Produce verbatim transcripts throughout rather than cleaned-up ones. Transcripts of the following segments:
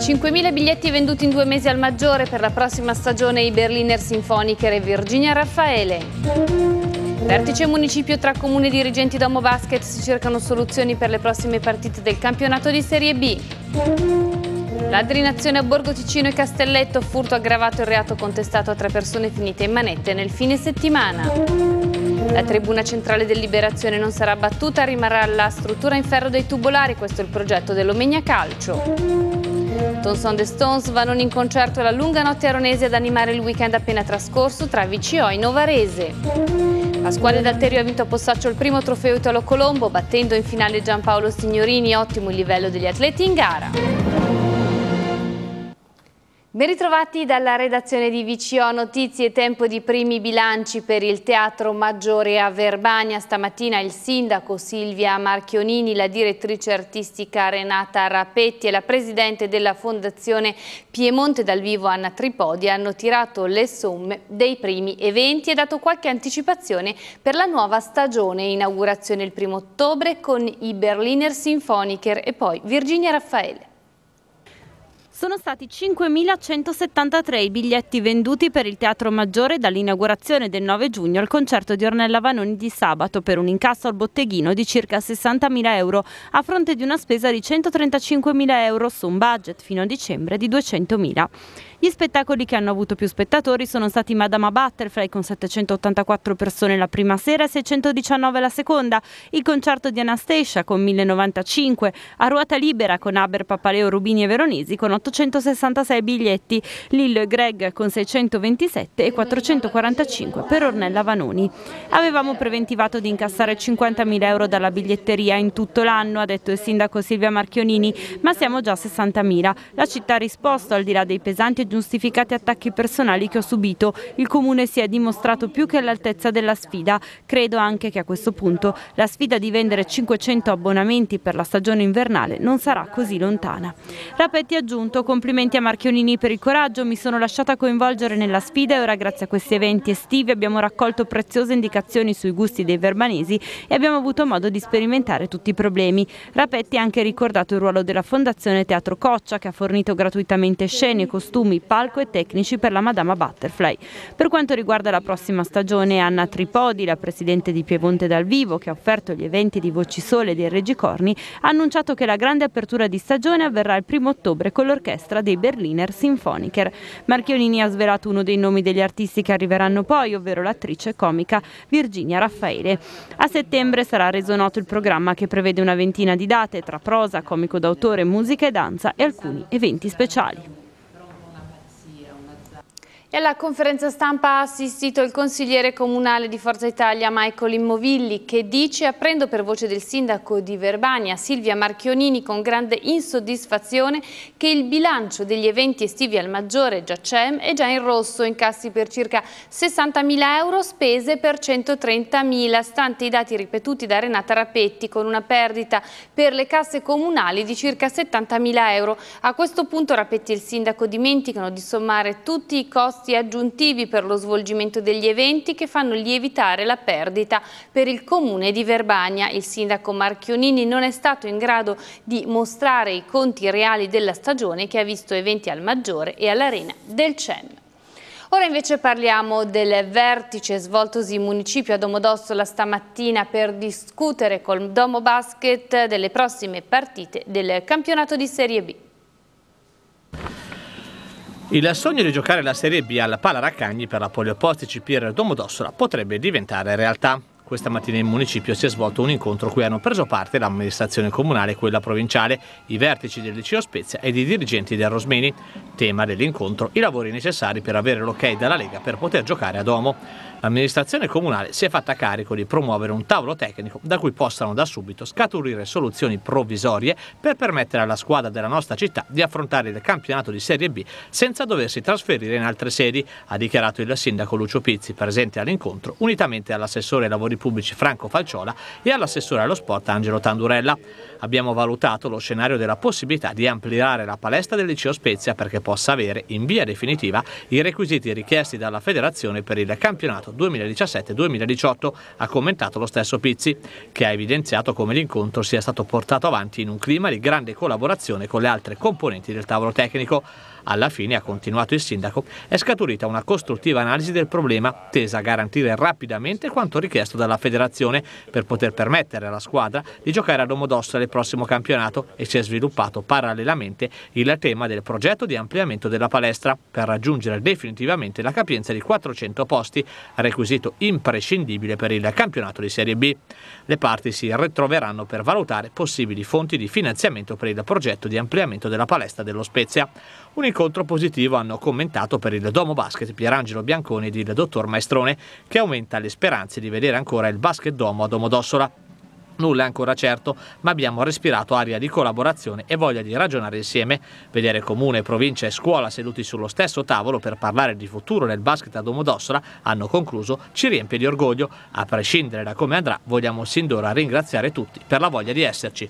cinquemila biglietti venduti in due mesi al Maggiore per la prossima stagione i Berliner Sinfoniker e Virginia Raffaele. Vertice municipio tra comune e dirigenti Domo Basket, si cercano soluzioni per le prossime partite del campionato di Serie B. Ladrinazione a Borgo Ticino e Castelletto, furto aggravato e reato contestato a tre persone finite in manette nel fine settimana. La tribuna centrale del Liberazione non sarà battuta, rimarrà la struttura in ferro dei tubolari, questo è il progetto dell'Omegna Calcio. Tons on the Stones vanno in concerto alla lunga notte aronese ad animare il weekend appena trascorso tra V C O e Novarese. Pasquale D'Alterio ha vinto a Possaccio il primo trofeo Italo Colombo, battendo in finale Giampaolo Signorini, ottimo il livello degli atleti in gara. Ben ritrovati dalla redazione di V C O Notizie, tempo di primi bilanci per il Teatro Maggiore a Verbania. Stamattina il sindaco Silvia Marchionini, la direttrice artistica Renata Rapetti e la presidente della Fondazione Piemonte dal Vivo Anna Tripodi hanno tirato le somme dei primi eventi e dato qualche anticipazione per la nuova stagione. Inaugurazione il primo ottobre con i Berliner Sinfoniker e poi Virginia Raffaele. Sono stati cinquemilacentosettantatré i biglietti venduti per il Teatro Maggiore dall'inaugurazione del nove giugno al concerto di Ornella Vanoni di sabato, per un incasso al botteghino di circa sessantamila euro a fronte di una spesa di centotrentacinquemila euro su un budget fino a dicembre di duecentomila. Gli spettacoli che hanno avuto più spettatori sono stati Madama Butterfly con settecentottantaquattro persone la prima sera e seicentodiciannove la seconda, il concerto di Anastasia con mille novantacinque, a ruota libera con Aber, Papaleo, Rubini e Veronesi con ottocentosessantasei biglietti, Lillo e Greg con seicentoventisette e quattrocentoquarantacinque per Ornella Vanoni. Avevamo preventivato di incassare cinquantamila euro dalla biglietteria in tutto l'anno, ha detto il sindaco Silvia Marchionini, ma siamo già a sessantamila. La città ha risposto, al di là dei pesanti e giustificati attacchi personali che ho subito. Il comune si è dimostrato più che all'altezza della sfida. Credo anche che a questo punto la sfida di vendere cinquecento abbonamenti per la stagione invernale non sarà così lontana. Rapetti ha aggiunto: complimenti a Marchionini per il coraggio, mi sono lasciata coinvolgere nella sfida e ora grazie a questi eventi estivi abbiamo raccolto preziose indicazioni sui gusti dei verbanesi e abbiamo avuto modo di sperimentare tutti i problemi. Rapetti ha anche ricordato il ruolo della Fondazione Teatro Coccia, che ha fornito gratuitamente scene, costumi, palco e tecnici per la Madama Butterfly. Per quanto riguarda la prossima stagione, Anna Tripodi, la presidente di Piemonte dal Vivo, che ha offerto gli eventi di Voci Sole e dei Reggicorni, ha annunciato che la grande apertura di stagione avverrà il primo ottobre con l'orchestra dei Berliner Sinfoniker. Marchionini ha svelato uno dei nomi degli artisti che arriveranno poi, ovvero l'attrice comica Virginia Raffaele. A settembre sarà reso noto il programma, che prevede una ventina di date tra prosa, comico d'autore, musica e danza e alcuni eventi speciali. E alla conferenza stampa ha assistito il consigliere comunale di Forza Italia Michael Immovilli, che dice, apprendo per voce del sindaco di Verbania Silvia Marchionini con grande insoddisfazione, che il bilancio degli eventi estivi al Maggiore già c'è, è già in rosso, incassi per circa sessantamila euro, spese per centotrentamila, stante i dati ripetuti da Renata Rapetti, con una perdita per le casse comunali di circa settantamila euro. A questo punto Rapetti e il sindaco dimenticano di sommare tutti i costi aggiuntivi per lo svolgimento degli eventi che fanno lievitare la perdita per il comune di Verbania. Il sindaco Marchionini non è stato in grado di mostrare i conti reali della stagione, che ha visto eventi al Maggiore e all'Arena del C E M. Ora invece parliamo del vertice svoltosi in municipio a Domodossola stamattina per discutere col Domo Basket delle prossime partite del campionato di Serie B. Il sogno di giocare la Serie B alla Pala Raccagni per la Polioposte C P R Domodossola potrebbe diventare realtà. Questa mattina in municipio si è svolto un incontro cui hanno preso parte l'amministrazione comunale e quella provinciale, i vertici del Liceo Spezia ed i dirigenti del Rosmini. Tema dell'incontro: i lavori necessari per avere l'ok dalla Lega per poter giocare a Domo. L'amministrazione comunale si è fatta carico di promuovere un tavolo tecnico da cui possano da subito scaturire soluzioni provvisorie per permettere alla squadra della nostra città di affrontare il campionato di Serie B senza doversi trasferire in altre sedi, ha dichiarato il sindaco Lucio Pizzi, presente all'incontro, unitamente all'assessore ai lavori pubblici Franco Falciola e all'assessore allo sport Angelo Tandurella. Abbiamo valutato lo scenario della possibilità di ampliare la palestra del Liceo Spezia perché possa avere in via definitiva i requisiti richiesti dalla federazione per il campionato duemiladiciassette duemiladiciotto, ha commentato lo stesso Pizzi, che ha evidenziato come l'incontro sia stato portato avanti in un clima di grande collaborazione con le altre componenti del tavolo tecnico. Alla fine, ha continuato il sindaco, è scaturita una costruttiva analisi del problema tesa a garantire rapidamente quanto richiesto dalla federazione per poter permettere alla squadra di giocare a Domodossola il prossimo campionato, e si è sviluppato parallelamente il tema del progetto di ampliamento della palestra per raggiungere definitivamente la capienza di quattrocento posti, requisito imprescindibile per il campionato di Serie B. Le parti si ritroveranno per valutare possibili fonti di finanziamento per il progetto di ampliamento della palestra dello Spezia. Un incontro positivo hanno commentato per il Domo Basket Pierangelo Bianconi ed il dottor Maestrone, che aumenta le speranze di vedere ancora il Basket Domo a Domodossola. Nulla è ancora certo, ma abbiamo respirato aria di collaborazione e voglia di ragionare insieme. Vedere comune, provincia e scuola seduti sullo stesso tavolo per parlare di futuro del basket a Domodossola, hanno concluso, ci riempie di orgoglio. A prescindere da come andrà, vogliamo sin d'ora ringraziare tutti per la voglia di esserci.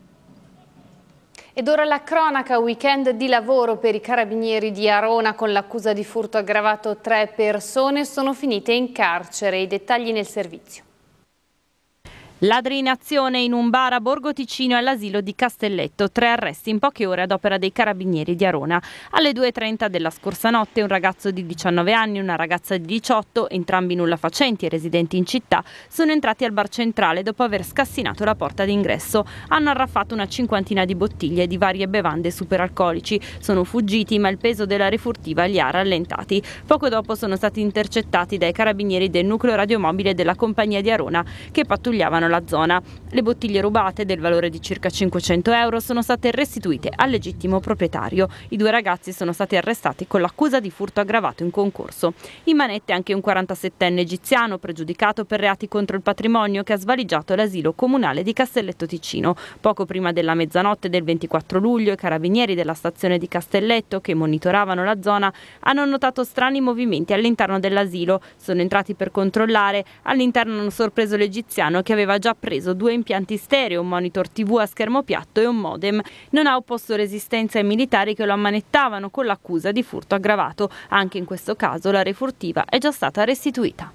Ed ora la cronaca, weekend di lavoro per i carabinieri di Arona con l'accusa di furto aggravato. Tre persone sono finite in carcere, i dettagli nel servizio. Ladri in azione in un bar a Borgo Ticino e all'asilo di Castelletto. Tre arresti in poche ore ad opera dei carabinieri di Arona. Alle due e trenta della scorsa notte un ragazzo di diciannove anni e una ragazza di diciotto, entrambi nullafacenti e residenti in città, sono entrati al bar centrale dopo aver scassinato la porta d'ingresso. Hanno arraffato una cinquantina di bottiglie di varie bevande superalcolici. Sono fuggiti, ma il peso della refurtiva li ha rallentati. Poco dopo sono stati intercettati dai carabinieri del nucleo radiomobile della compagnia di Arona, che pattugliavano la zona. Le bottiglie rubate, del valore di circa cinquecento euro, sono state restituite al legittimo proprietario. I due ragazzi sono stati arrestati con l'accusa di furto aggravato in concorso. In manette anche un quarantasettenne egiziano pregiudicato per reati contro il patrimonio, che ha svaligiato l'asilo comunale di Castelletto Ticino. Poco prima della mezzanotte del ventiquattro luglio i carabinieri della stazione di Castelletto, che monitoravano la zona, hanno notato strani movimenti all'interno dell'asilo. Sono entrati per controllare. All'interno hanno sorpreso l'egiziano, che aveva già preso due impianti stereo, un monitor tivù a schermo piatto e un modem. Non ha opposto resistenza ai militari, che lo ammanettavano con l'accusa di furto aggravato. Anche in questo caso la refurtiva è già stata restituita.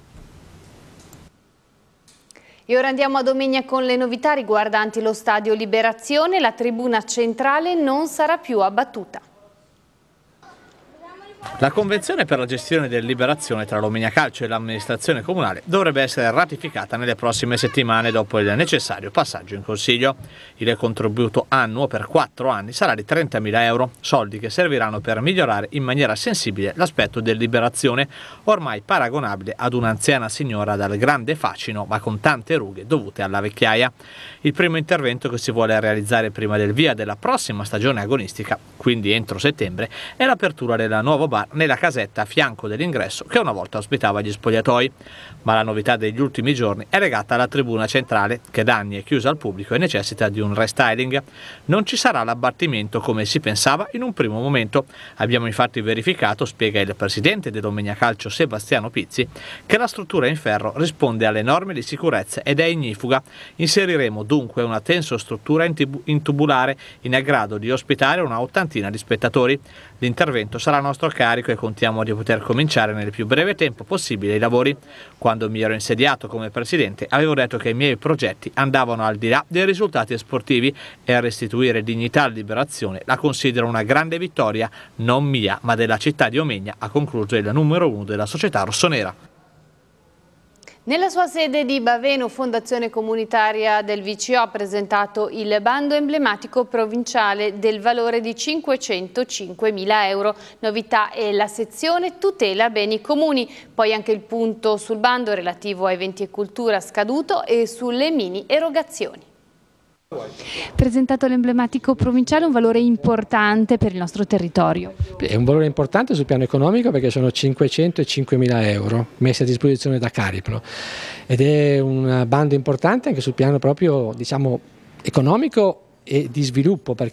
E ora andiamo a Domegna con le novità riguardanti lo stadio Liberazione. La tribuna centrale non sarà più abbattuta. La convenzione per la gestione del Liberazione tra l'Omegna Calcio e l'amministrazione comunale dovrebbe essere ratificata nelle prossime settimane dopo il necessario passaggio in Consiglio. Il contributo annuo per quattro anni sarà di trentamila euro, soldi che serviranno per migliorare in maniera sensibile l'aspetto del Liberazione, ormai paragonabile ad un'anziana signora dal grande fascino ma con tante rughe dovute alla vecchiaia. Il primo intervento che si vuole realizzare prima del via della prossima stagione agonistica, quindi entro settembre, è l'apertura del nuovo bar nella casetta a fianco dell'ingresso che una volta ospitava gli spogliatoi. Ma la novità degli ultimi giorni è legata alla tribuna centrale, che da anni è chiusa al pubblico e necessita di un restyling. Non ci sarà l'abbattimento come si pensava in un primo momento. Abbiamo infatti verificato, spiega il presidente dell'Omegna Calcio Sebastiano Pizzi, che la struttura in ferro risponde alle norme di sicurezza ed è ignifuga. Inseriremo dunque una tensostruttura in tubulare in grado di ospitare una ottantina di spettatori. L'intervento sarà a nostro carico e contiamo di poter cominciare nel più breve tempo possibile i lavori. Quando mi ero insediato come presidente avevo detto che i miei progetti andavano al di là dei risultati sportivi e a restituire dignità alla Liberazione la considero una grande vittoria non mia ma della città di Omegna, ha concluso il numero uno della società rossonera. Nella sua sede di Baveno, Fondazione Comunitaria del V C O ha presentato il bando emblematico provinciale del valore di cinquecentocinquemila euro. Novità è la sezione tutela beni comuni, poi anche il punto sul bando relativo a eventi e cultura scaduto e sulle mini erogazioni. Presentato l'emblematico provinciale, un valore importante per il nostro territorio. È un valore importante sul piano economico perché sono cinquecentocinquemila euro messi a disposizione da Cariplo ed è un bando importante anche sul piano proprio, diciamo, economico e di sviluppo, perché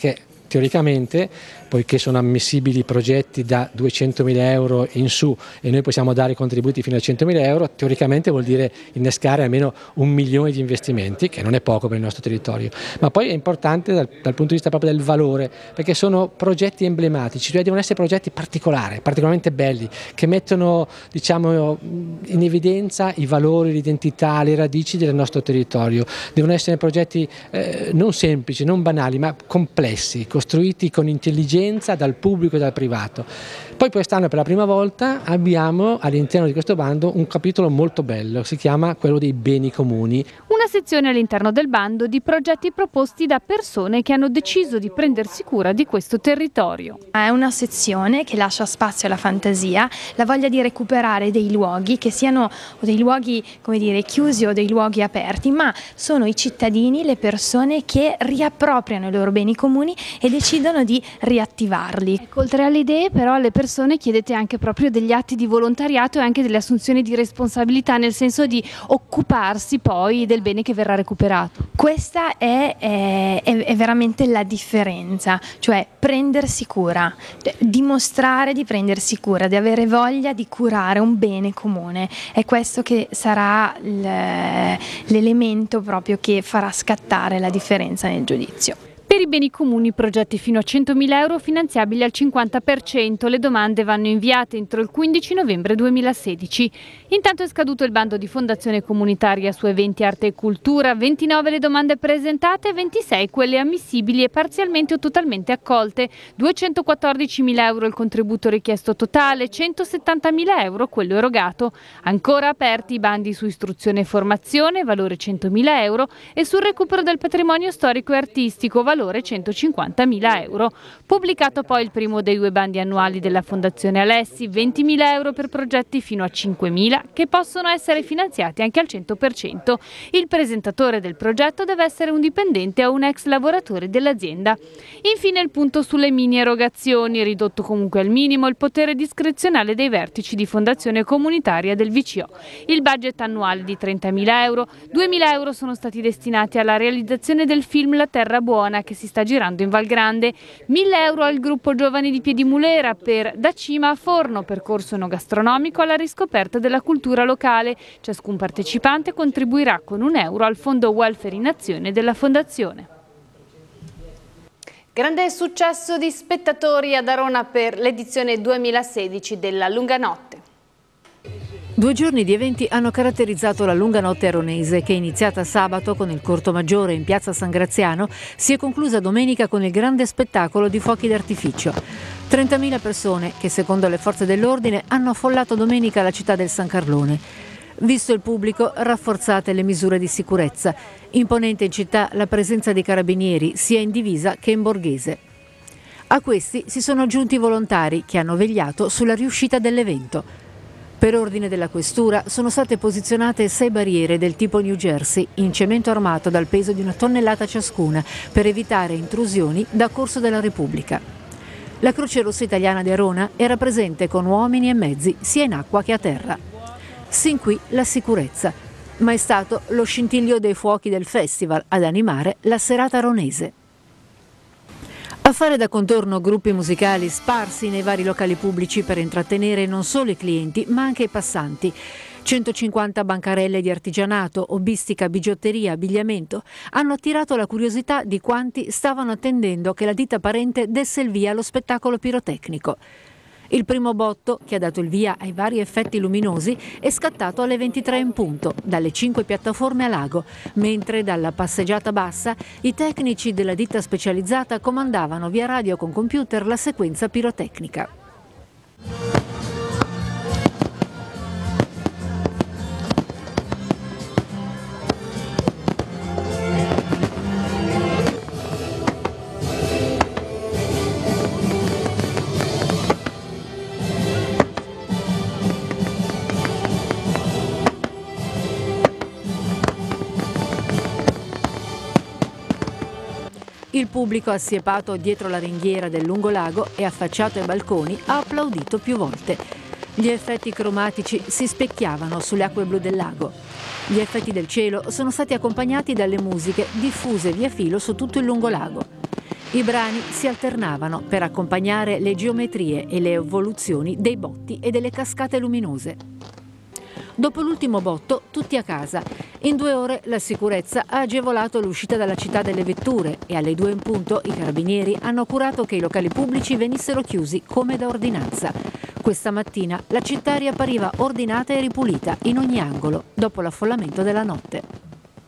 Teoricamente, poiché sono ammissibili progetti da duecentomila euro in su e noi possiamo dare contributi fino a centomila euro, teoricamente vuol dire innescare almeno un milione di investimenti, che non è poco per il nostro territorio. Ma poi è importante dal, dal punto di vista proprio del valore, perché sono progetti emblematici, cioè devono essere progetti particolari, particolarmente belli, che mettono, diciamo, in evidenza i valori, l'identità, le radici del nostro territorio. Devono essere progetti eh, non semplici, non banali, ma complessi, costruiti con intelligenza dal pubblico e dal privato. Poi quest'anno per la prima volta abbiamo all'interno di questo bando un capitolo molto bello, si chiama quello dei beni comuni. Una sezione all'interno del bando di progetti proposti da persone che hanno deciso di prendersi cura di questo territorio. È una sezione che lascia spazio alla fantasia, la voglia di recuperare dei luoghi che siano dei luoghi, come dire, chiusi o dei luoghi aperti, ma sono i cittadini, le persone che riappropriano i loro beni comuni e decidono di riattivarli. Ecco, oltre alle idee, però, alle persone chiedete anche proprio degli atti di volontariato e anche delle assunzioni di responsabilità, nel senso di occuparsi poi del bene che verrà recuperato. Questa è, è, è veramente la differenza, cioè prendersi cura, dimostrare di prendersi cura, di avere voglia di curare un bene comune. È questo che sarà l'elemento proprio che farà scattare la differenza nel giudizio. Per i beni comuni, progetti fino a centomila euro finanziabili al cinquanta per cento. Le domande vanno inviate entro il quindici novembre duemilasedici. Intanto è scaduto il bando di Fondazione Comunitaria su eventi, arte e cultura. ventinove le domande presentate, ventisei quelle ammissibili e parzialmente o totalmente accolte. duecentoquattordicimila euro il contributo richiesto totale, centosettantamila euro quello erogato. Ancora aperti i bandi su istruzione e formazione, valore centomila euro, e sul recupero del patrimonio storico e artistico, valore centocinquantamila euro. Pubblicato poi il primo dei due bandi annuali della Fondazione Alessi, ventimila euro per progetti fino a cinquemila che possono essere finanziati anche al cento per cento. Il presentatore del progetto deve essere un dipendente o un ex lavoratore dell'azienda. Infine il punto sulle mini erogazioni, ridotto comunque al minimo il potere discrezionale dei vertici di Fondazione Comunitaria del V C O. Il budget annuale di trentamila euro, duemila euro sono stati destinati alla realizzazione del film La Terra Buona, che si sta girando in Val Grande, mille euro al gruppo Giovani di Piedimulera per Da Cima a Forno, percorso enogastronomico alla riscoperta della cultura locale. Ciascun partecipante contribuirà con un euro al fondo welfare in azione della Fondazione. Grande successo di spettatori ad Arona per l'edizione duemilasedici della Lunga Notte. Due giorni di eventi hanno caratterizzato la Lunga Notte aronese, che è iniziata sabato con il corto maggiore in piazza San Graziano, si è conclusa domenica con il grande spettacolo di fuochi d'artificio. trentamila persone che, secondo le forze dell'ordine, hanno affollato domenica la città del San Carlone. Visto il pubblico, rafforzate le misure di sicurezza. Imponente in città la presenza dei carabinieri, sia in divisa che in borghese. A questi si sono aggiunti i volontari che hanno vegliato sulla riuscita dell'evento. Per ordine della questura sono state posizionate sei barriere del tipo New Jersey in cemento armato dal peso di una tonnellata ciascuna per evitare intrusioni da Corso della Repubblica. La Croce Rossa Italiana di Arona era presente con uomini e mezzi sia in acqua che a terra. Sin qui la sicurezza, ma è stato lo scintillio dei fuochi del festival ad animare la serata aronese. A fare da contorno gruppi musicali sparsi nei vari locali pubblici per intrattenere non solo i clienti ma anche i passanti. centocinquanta bancarelle di artigianato, hobbistica, bigiotteria, abbigliamento hanno attirato la curiosità di quanti stavano attendendo che la ditta parente desse il via allo spettacolo pirotecnico. Il primo botto, che ha dato il via ai vari effetti luminosi, è scattato alle ventitré in punto, dalle cinque piattaforme a lago, mentre dalla passeggiata bassa i tecnici della ditta specializzata comandavano via radio con computer la sequenza pirotecnica. Il pubblico assiepato dietro la ringhiera del lungolago e affacciato ai balconi ha applaudito più volte. Gli effetti cromatici si specchiavano sulle acque blu del lago. Gli effetti del cielo sono stati accompagnati dalle musiche diffuse via filo su tutto il lungolago. I brani si alternavano per accompagnare le geometrie e le evoluzioni dei botti e delle cascate luminose. Dopo l'ultimo botto, tutti a casa. In due ore la sicurezza ha agevolato l'uscita dalla città delle vetture e alle due in punto i carabinieri hanno curato che i locali pubblici venissero chiusi come da ordinanza. Questa mattina la città riappariva ordinata e ripulita in ogni angolo dopo l'affollamento della notte.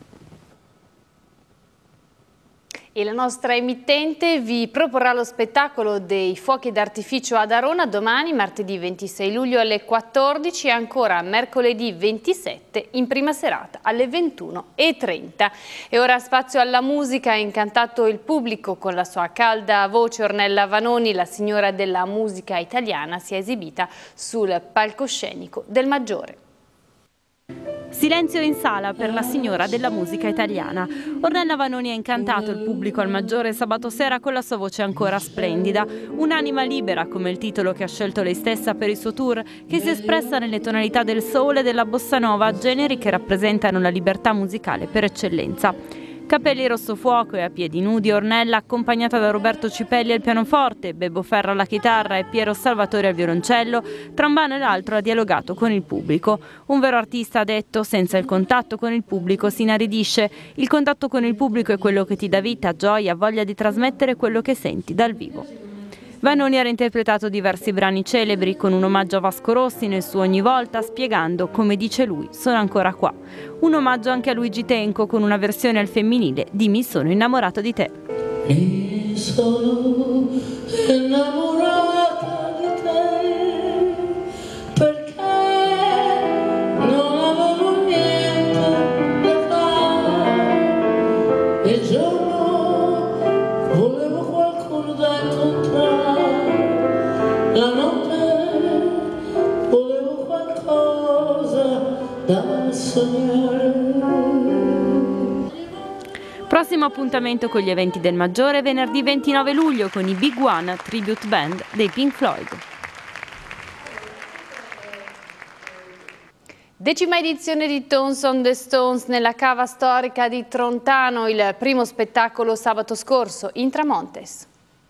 E la nostra emittente vi proporrà lo spettacolo dei fuochi d'artificio ad Arona domani, martedì ventisei luglio alle quattordici e ancora mercoledì ventisette in prima serata alle ventuno e trenta. E ora spazio alla musica, ha incantato il pubblico con la sua calda voce. Ornella Vanoni, la signora della musica italiana, si è esibita sul palcoscenico del Maggiore. Silenzio in sala per la signora della musica italiana. Ornella Vanoni ha incantato il pubblico al Maggiore sabato sera con la sua voce ancora splendida. Un'anima libera, come il titolo che ha scelto lei stessa per il suo tour, che si è espressa nelle tonalità del soul e della bossa nova, generi che rappresentano la libertà musicale per eccellenza. Capelli rosso fuoco e a piedi nudi, Ornella, accompagnata da Roberto Cipelli al pianoforte, Bebbo Ferra alla chitarra e Piero Salvatore al violoncello, tra un brano e l'altro ha dialogato con il pubblico. Un vero artista ha detto: senza il contatto con il pubblico si inaridisce. Il contatto con il pubblico è quello che ti dà vita, gioia, voglia di trasmettere quello che senti dal vivo. Vanoni ha reinterpretato diversi brani celebri con un omaggio a Vasco Rossi nel suo Ogni volta, spiegando, come dice lui, sono ancora qua. Un omaggio anche a Luigi Tenco con una versione al femminile di Mi sono innamorato di te. Mi sono innamorata di te perché non avevo niente da fare e il giorno volevo qualcuno da incontrare. La notte volevo qualcosa da sognare. Prossimo appuntamento con gli eventi del Maggiore venerdì ventinove luglio con i Big One Tribute Band dei Pink Floyd. Decima edizione di Tones on the Stones nella cava storica di Trontano, il primo spettacolo sabato scorso, Intramontes.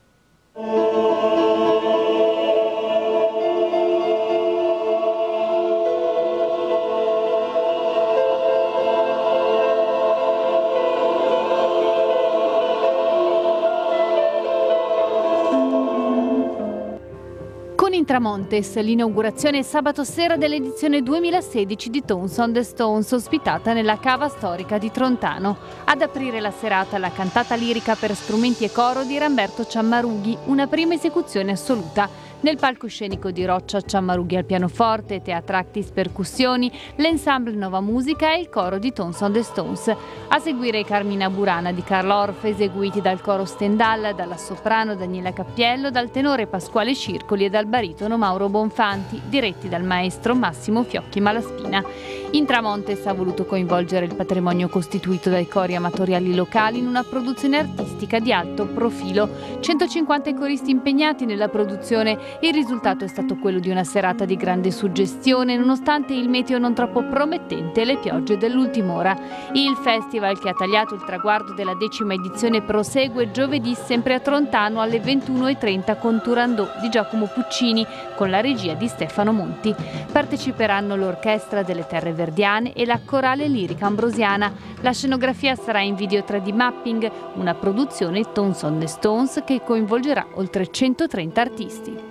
Intramontes, l'inaugurazione sabato sera dell'edizione duemilasedici di Tones on the Stones, ospitata nella cava storica di Trontano. Ad aprire la serata la cantata lirica per strumenti e coro di Ramberto Ciammarughi, una prima esecuzione assoluta. Nel palcoscenico di Roccia Ciammarughi al pianoforte, Teatractis percussioni, l'ensemble Nova Musica e il coro di Tones on the Stones. A seguire i Carmina Burana di Carlo Orff, eseguiti dal coro Stendhal, dalla soprano Daniela Cappiello, dal tenore Pasquale Circoli e dal baritono Mauro Bonfanti, diretti dal maestro Massimo Fiocchi Malaspina. Intramontes ha voluto coinvolgere il patrimonio costituito dai cori amatoriali locali in una produzione artistica di alto profilo. centocinquanta coristi impegnati nella produzione. Il risultato è stato quello di una serata di grande suggestione, nonostante il meteo non troppo promettente e le piogge dell'ultima ora. Il festival, che ha tagliato il traguardo della decima edizione, prosegue giovedì sempre a Trontano alle ventuno e trenta con Turandot di Giacomo Puccini, con la regia di Stefano Monti. Parteciperanno l'Orchestra delle Terre Verdiane e la Corale Lirica Ambrosiana. La scenografia sarà in video tre D mapping, una produzione Tones on the Stones che coinvolgerà oltre centotrenta artisti.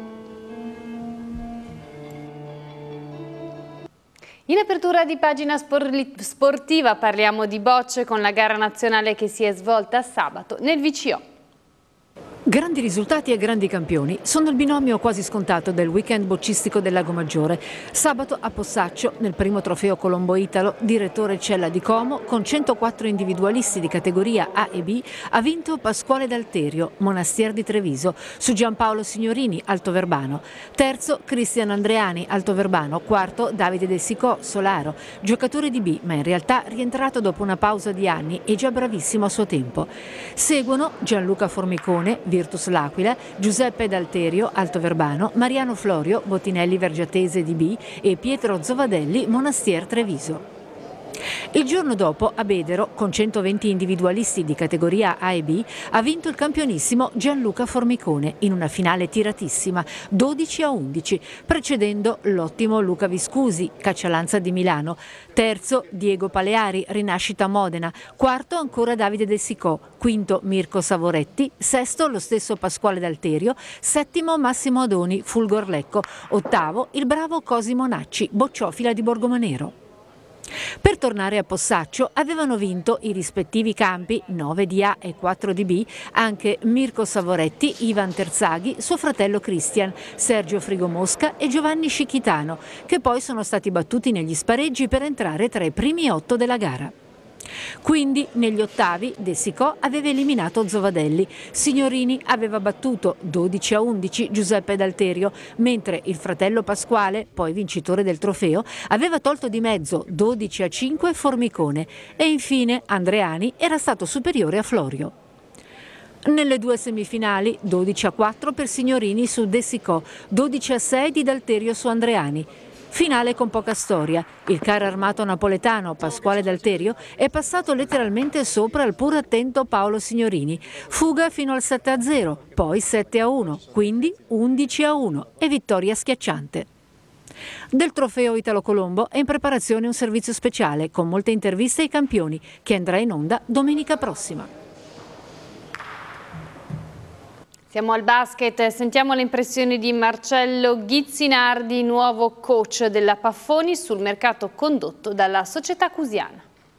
In apertura di pagina sportiva parliamo di bocce con la gara nazionale che si è svolta sabato nel V C O. Grandi risultati e grandi campioni sono il binomio quasi scontato del weekend boccistico del Lago Maggiore. Sabato a Possaccio, nel primo trofeo Colombo Italo, direttore Cella di Como, con centoquattro individualisti di categoria A e B, ha vinto Pasquale D'Alterio, Monastier di Treviso, su Giampaolo Signorini, Altoverbano. Terzo, Cristian Andreani, Altoverbano. Quarto, Davide De Sicò, Solaro, giocatore di B, ma in realtà rientrato dopo una pausa di anni e già bravissimo a suo tempo. Seguono Gianluca Formicone, Virtus L'Aquila, Giuseppe D'Alterio, Altoverbano, Mariano Florio, Bottinelli Vergiatese di B e Pietro Zovadelli, Monastier Treviso. Il giorno dopo a Bedero, con centoventi individualisti di categoria A e B, ha vinto il campionissimo Gianluca Formicone in una finale tiratissima, dodici a undici, precedendo l'ottimo Luca Viscusi, Caccialanza di Milano. Terzo Diego Paleari, Rinascita Modena. Quarto ancora Davide De Sicò. Quinto Mirko Savoretti. Sesto lo stesso Pasquale D'Alterio. Settimo Massimo Adoni, Fulgor Lecco. Ottavo il bravo Cosimo Nacci, Bocciofila di Borgomanero. Per tornare a Possaccio avevano vinto i rispettivi campi nove di A e quattro di B anche Mirko Savoretti, Ivan Terzaghi, suo fratello Cristian, Sergio Frigomosca e Giovanni Scichitano, che poi sono stati battuti negli spareggi per entrare tra i primi otto della gara. Quindi negli ottavi De Sicò aveva eliminato Zovadelli, Signorini aveva battuto dodici a undici Giuseppe D'Alterio, mentre il fratello Pasquale, poi vincitore del trofeo, aveva tolto di mezzo dodici a cinque Formicone e infine Andreani era stato superiore a Florio. Nelle due semifinali dodici a quattro per Signorini su De Sicò, dodici a sei di D'Alterio su Andreani. Finale con poca storia. Il carro armato napoletano Pasquale D'Alterio è passato letteralmente sopra il pur attento Paolo Signorini. Fuga fino al sette a zero, poi sette a uno, quindi undici a uno e vittoria schiacciante. Del trofeo Italo Colombo è in preparazione un servizio speciale con molte interviste ai campioni che andrà in onda domenica prossima. Siamo al basket, sentiamo le impressioni di Marcello Ghizzinardi, nuovo coach della Paffoni sul mercato condotto dalla società cusiana.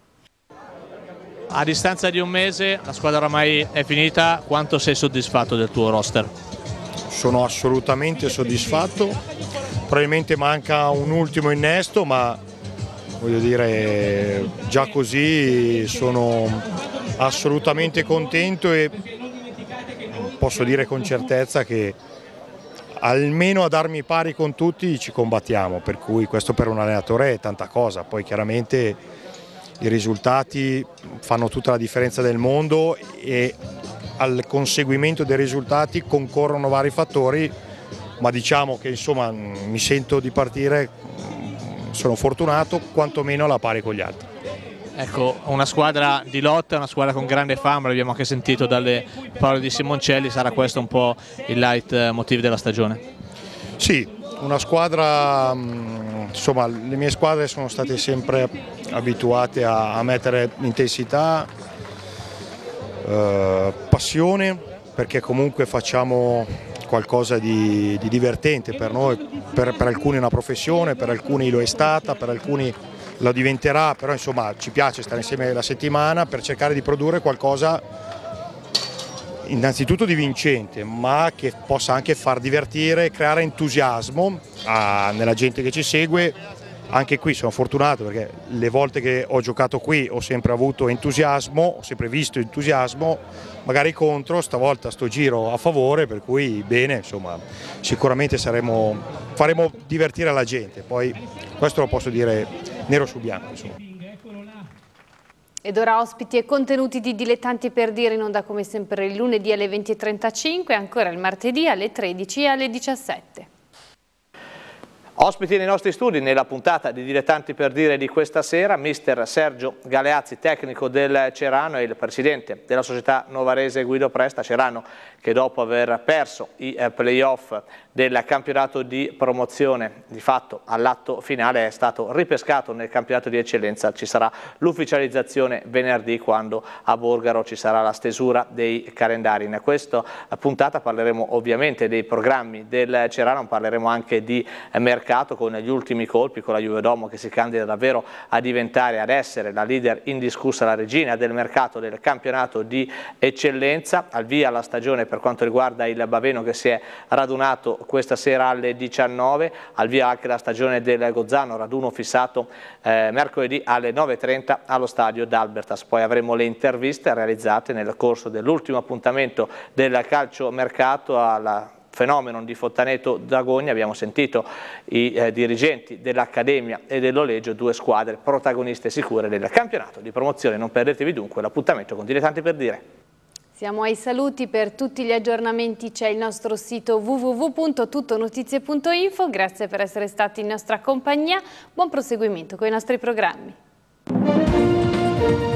A distanza di un mese la squadra oramai è finita, quanto sei soddisfatto del tuo roster? Sono assolutamente soddisfatto, probabilmente manca un ultimo innesto, ma voglio dire già così sono assolutamente contento e posso dire con certezza che almeno a darmi pari con tutti ci combattiamo, per cui questo per un allenatore è tanta cosa. Poi chiaramente i risultati fanno tutta la differenza del mondo e al conseguimento dei risultati concorrono vari fattori, ma diciamo che insomma mi sento di partire, sono fortunato, quantomeno alla pari con gli altri. Ecco, una squadra di lotta, una squadra con grande fama, l'abbiamo anche sentito dalle parole di Simoncelli, sarà questo un po' il leitmotiv della stagione? Sì, una squadra, insomma le mie squadre sono state sempre abituate a, a mettere intensità, eh, passione, perché comunque facciamo qualcosa di, di divertente per noi, per, per alcuni è una professione, per alcuni lo è stata, per alcuni lo diventerà, però insomma ci piace stare insieme la settimana per cercare di produrre qualcosa innanzitutto di vincente, ma che possa anche far divertire e creare entusiasmo a, nella gente che ci segue. Anche qui sono fortunato perché le volte che ho giocato qui ho sempre avuto entusiasmo, ho sempre visto entusiasmo, magari contro, stavolta sto giro a favore, per cui bene, insomma sicuramente saremo, faremo divertire la gente, poi questo lo posso dire nero su bianco, insomma. Ed ora ospiti e contenuti di Dilettanti per Dire in onda come sempre il lunedì alle venti e trentacinque e ancora il martedì alle tredici e alle diciassette. Ospiti nei nostri studi nella puntata di Dilettanti per Dire di questa sera, mister Sergio Galeazzi, tecnico del Cerano, e il presidente della società novarese Guido Presta. Cerano che dopo aver perso i playoff del campionato di promozione, di fatto all'atto finale è stato ripescato nel campionato di eccellenza. Ci sarà l'ufficializzazione venerdì quando a Borgaro ci sarà la stesura dei calendari. In questa puntata parleremo ovviamente dei programmi del Cerano, parleremo anche di mercato con gli ultimi colpi, con la Juve Domo che si candida davvero a diventare, ad essere la leader indiscussa, la regina del mercato del campionato di eccellenza. Al via la stagione per quanto riguarda il Baveno che si è radunato questa sera alle diciannove, al via anche la stagione del Gozzano, raduno fissato eh, mercoledì alle nove e trenta allo stadio d'Albertas. Poi avremo le interviste realizzate nel corso dell'ultimo appuntamento del calciomercato alla fenomeno di Fottaneto d'Agogna. Abbiamo sentito i eh, dirigenti dell'Accademia e dell'Oleggio, due squadre protagoniste sicure del campionato di promozione. Non perdetevi dunque l'appuntamento con Dilettanti per Dire. Siamo ai saluti, per tutti gli aggiornamenti c'è il nostro sito w w w punto tuttonotizie punto info. Grazie per essere stati in nostra compagnia, buon proseguimento con i nostri programmi. Thank you.